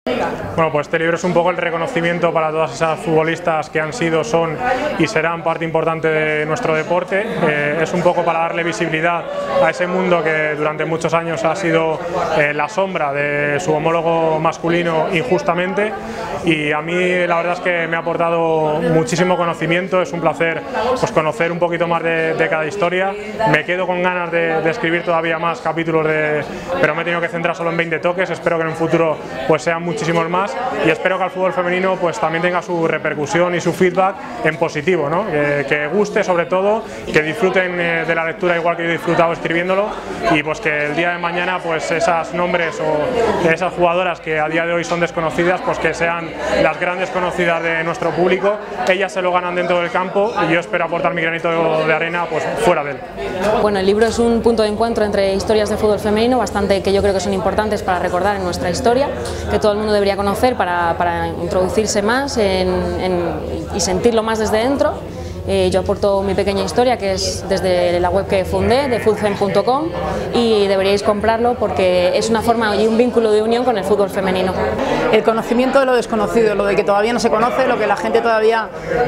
Bueno, pues este libro es un poco el reconocimiento para todas esas futbolistas que han sido, son y serán parte importante de nuestro deporte. Es un poco para darle visibilidad a ese mundo que durante muchos años ha sido la sombra de su homólogo masculino injustamente, y a mí la verdad es que me ha aportado muchísimo conocimiento. Es un placer pues conocer un poquito más de cada historia. Me quedo con ganas de escribir todavía más capítulos, pero me he tenido que centrar solo en 20 toques. Espero que en un futuro pues sean muchísimos más, y espero que al fútbol femenino pues también tenga su repercusión y su feedback en positivo, ¿no? Que guste, sobre todo, que disfruten de la lectura igual que yo he disfrutado escribiéndolo, y pues que el día de mañana pues esas nombres o esas jugadoras que a día de hoy son desconocidas, pues que sean las grandes conocidas de nuestro público. Ellas se lo ganan dentro del campo y yo espero aportar mi granito de arena pues fuera de él. Bueno, el libro es un punto de encuentro entre historias de fútbol femenino bastante que yo creo que son importantes para recordar en nuestra historia, que todo el mundo debería conocer para introducirse más y sentirlo más desde dentro. Yo aporto mi pequeña historia, que es desde la web que fundé, de foodfem.com, y deberíais comprarlo porque es una forma y un vínculo de unión con el fútbol femenino. El conocimiento de lo desconocido, lo de que todavía no se conoce, lo que la gente todavía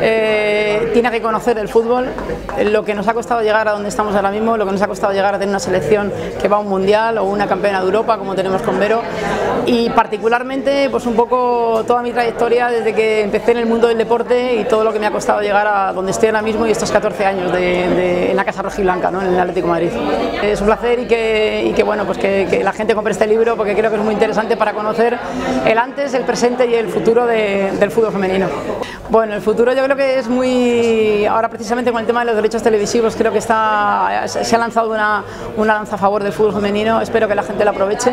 tiene que conocer del fútbol, lo que nos ha costado llegar a donde estamos ahora mismo, lo que nos ha costado llegar a tener una selección que va a un mundial o una campeona de Europa como tenemos con Vero, y particularmente pues un poco toda mi trayectoria desde que empecé en el mundo del deporte y todo lo que me ha costado llegar a donde estoy ahora mismo, y estos 14 años en la Casa Rojiblanca, ¿no? En el Atlético de Madrid. Es un placer y que bueno, pues que la gente compre este libro, porque creo que es muy interesante para conocer el antes, el presente y el futuro del fútbol femenino. Bueno, el futuro yo creo que es muy... Ahora precisamente con el tema de los derechos televisivos creo que se ha lanzado una lanza a favor del fútbol femenino. Espero que la gente lo aproveche,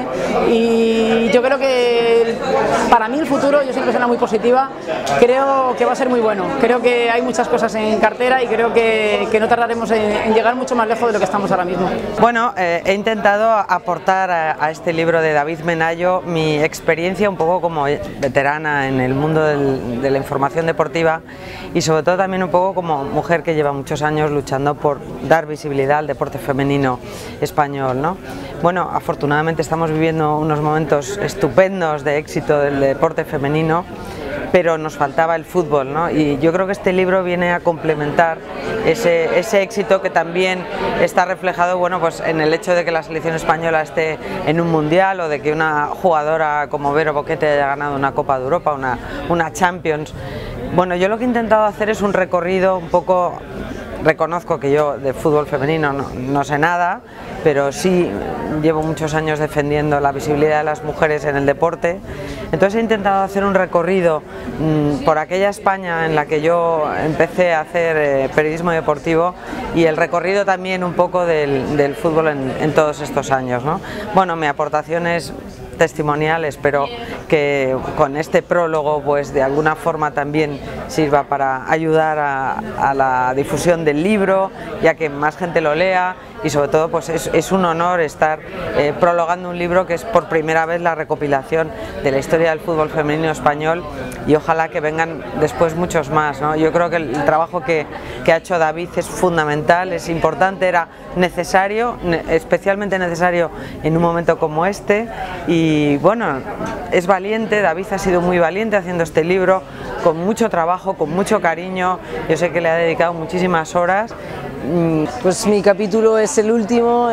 y yo creo que para mí el futuro, yo soy una persona muy positiva, creo que va a ser muy bueno. Creo que hay muchas cosas en cartera y creo que no tardaremos en llegar mucho más lejos de lo que estamos ahora mismo. Bueno, he intentado aportar a este libro de David Menayo mi experiencia un poco como veterana en el mundo de la información deportiva, y sobre todo también un poco como mujer que lleva muchos años luchando por dar visibilidad al deporte femenino español, ¿no? Bueno, afortunadamente estamos viviendo unos momentos estupendos de éxito del deporte femenino, pero nos faltaba el fútbol, ¿no? Y yo creo que este libro viene a complementar ese éxito que también está reflejado, bueno, pues en el hecho de que la selección española esté en un mundial, o de que una jugadora como Vero Boquete haya ganado una Copa de Europa, una Champions. Bueno, yo lo que he intentado hacer es un recorrido un poco... Reconozco que yo de fútbol femenino no sé nada, pero sí llevo muchos años defendiendo la visibilidad de las mujeres en el deporte. Entonces he intentado hacer un recorrido por aquella España en la que yo empecé a hacer periodismo deportivo, y el recorrido también un poco del fútbol en todos estos años, ¿no? Bueno, mi aportación es testimonial, espero que con este prólogo pues de alguna forma también sirva para ayudar a la difusión del libro, ya que más gente lo lea, y sobre todo pues es un honor estar prologando un libro que es por primera vez la recopilación de la historia del fútbol femenino español, y ojalá que vengan después muchos más, ¿no? Yo creo que el trabajo que ha hecho David es fundamental, es importante, era necesario, especialmente necesario en un momento como este, y bueno, es valiente. David ha sido muy valiente haciendo este libro, con mucho trabajo, con mucho cariño. Yo sé que le ha dedicado muchísimas horas. Pues mi capítulo es el último,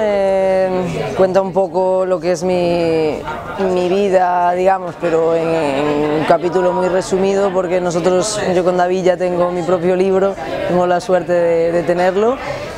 cuenta un poco lo que es mi vida, digamos, pero en un capítulo muy resumido, porque yo con David ya tengo mi propio libro, tengo la suerte de tenerlo,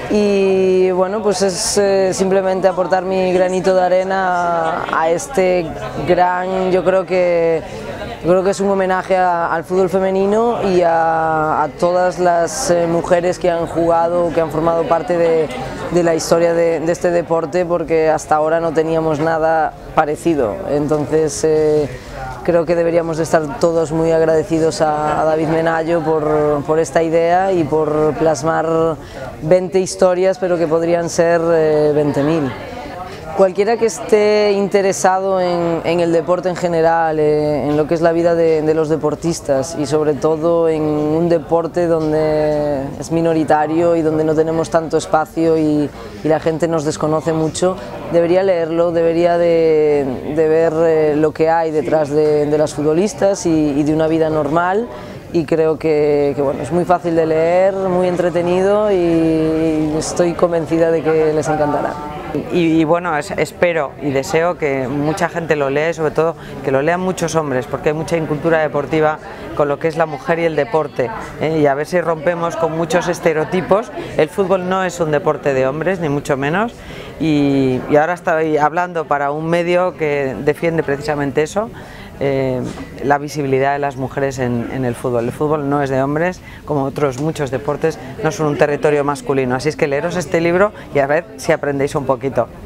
y bueno, pues es simplemente aportar mi granito de arena a este gran, yo creo que es un homenaje al fútbol femenino y a todas las mujeres que han jugado, que han formado parte de la historia de este deporte, porque hasta ahora no teníamos nada parecido. Entonces creo que deberíamos de estar todos muy agradecidos a David Menayo por esta idea y por plasmar 20 historias, pero que podrían ser 20.000. Cualquiera que esté interesado en el deporte en general, en lo que es la vida de los deportistas y sobre todo en un deporte donde es minoritario y donde no tenemos tanto espacio y la gente nos desconoce mucho, debería leerlo, debería de ver lo que hay detrás de las futbolistas y de una vida normal. Y creo que bueno, es muy fácil de leer, muy entretenido y estoy convencida de que les encantará. Y bueno, espero y deseo que mucha gente lo lea y sobre todo que lo lean muchos hombres, porque hay mucha incultura deportiva con lo que es la mujer y el deporte, y a ver si rompemos con muchos estereotipos. El fútbol no es un deporte de hombres, ni mucho menos, y ahora estoy hablando para un medio que defiende precisamente eso. La visibilidad de las mujeres en el fútbol. El fútbol no es de hombres, como otros muchos deportes, no son un territorio masculino. Así es que leeros este libro y a ver si aprendéis un poquito.